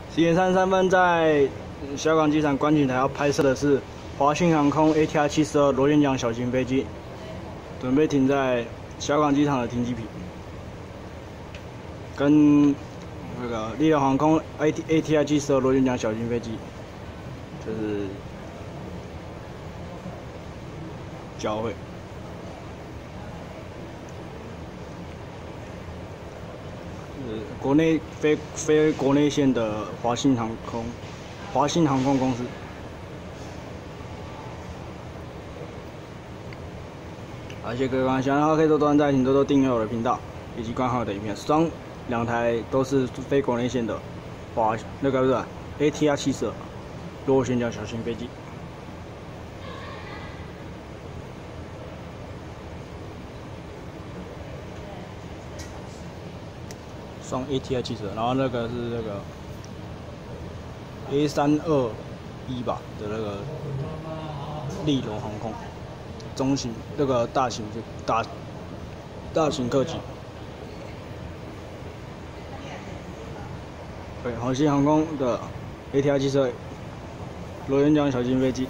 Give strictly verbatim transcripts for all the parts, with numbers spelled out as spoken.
十点三十三分，在小港机场观景台要拍摄的是华信航空 A T R 七十二螺旋桨小型飞机，准备停在小港机场的停机坪，跟那个利流航空 A T A T R 七十二螺旋桨小型飞机，就是交汇。 是国内飞飞国内线的华信航空，华信航空公司。好，谢谢各位观众，喜欢的话可以多多按赞，请多多订阅我的频道，以及观看我的影片。双两台都是飞国内线的华那个不是 A T R 七十二螺旋桨小型飞机。 双 A T R 七十，然后那个是那个 A 三二一吧的那个利流航空中型那个大型就大大型客机，对，华信航空的 A T R 七十二螺旋桨小型飞机。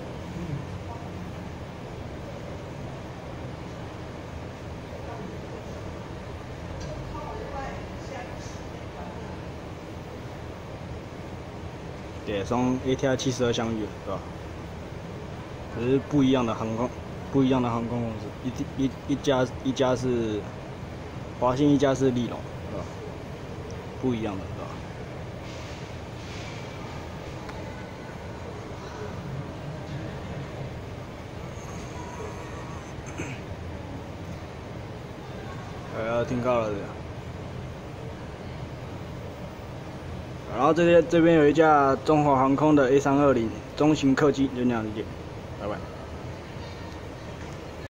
对，从 A T R 七十二相遇了，对吧？可是不一样的航空，不一样的航空公司，一一一家一家是华信，一家是利龙，对吧？不一样的，对吧？呃，挺高了的。 然后这边这边有一架中华航空的 A 三二零中型客机，就那样理解，拜拜。